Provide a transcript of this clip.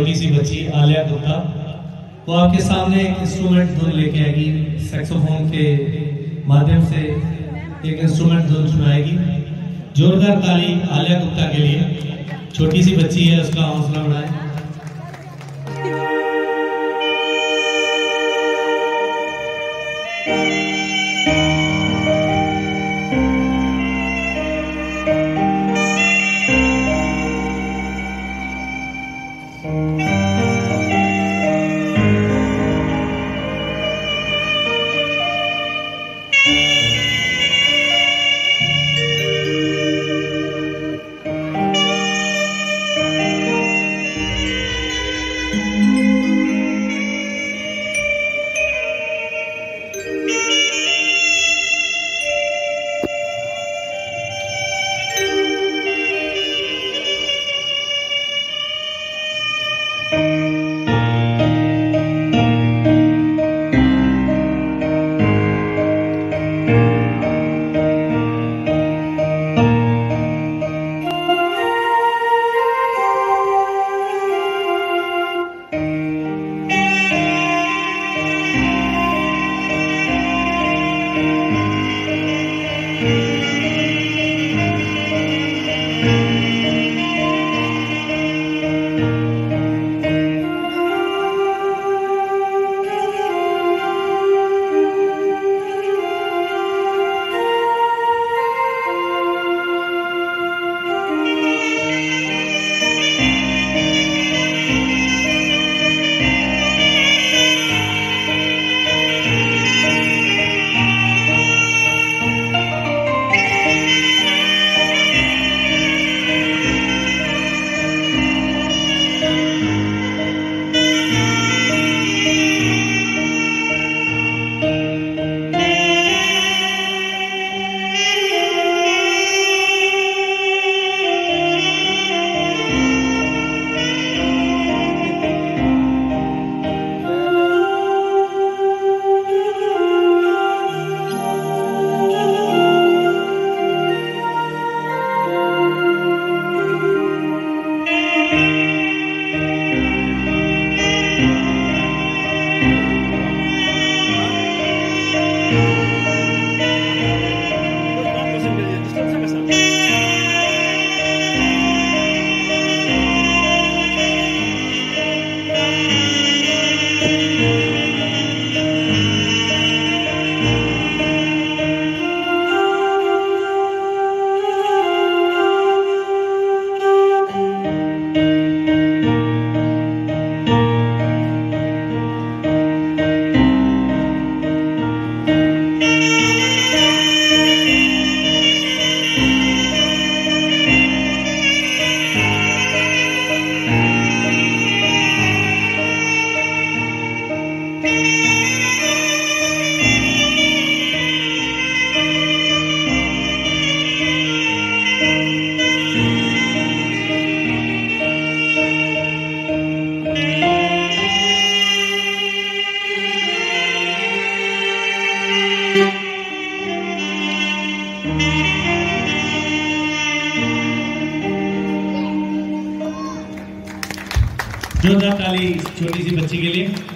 छोटी सी बच्ची आलिया गुप्ता वो आपके सामने इंस्ट्रूमेंट धुन लेके आएगी। सैक्सोफोन के माध्यम से एक इंस्ट्रूमेंट धुन सुनाएगी। जोरदार ताली आलिया गुप्ता के लिए। छोटी सी बच्ची है, उसका हौसला बढ़ाएं। जोरदार ताली छोटी सी बच्ची के लिए।